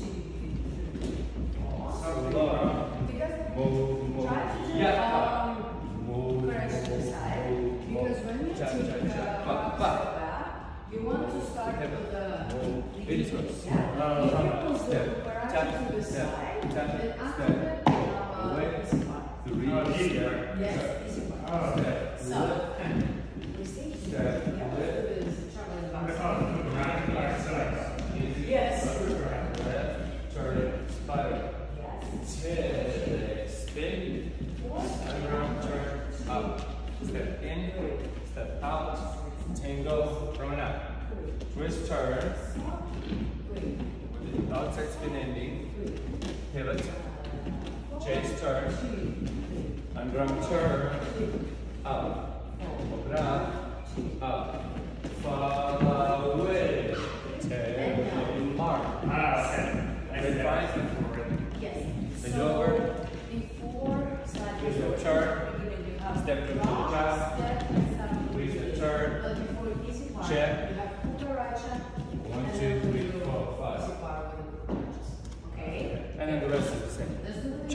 correction to the side, because when you take you want to start with the beginning. Yeah. If you move the operator to the side, then after that easy part. Yes, easy part. So we see yes. Turn, spiral. Spin. Underground turn up. Step in, step out. Tango, throw it up. Twist turn. With the outside spin ending. Pivot. Chase turn. Underground turn. Up. Open up. Up. Follow away. Take mark. Red five. Yes. Bend over. Before With the turn. Step to the class. With the turn. Check. You have operator. 1, 2, 3, 4, 5. Okay. And then the rest is the same.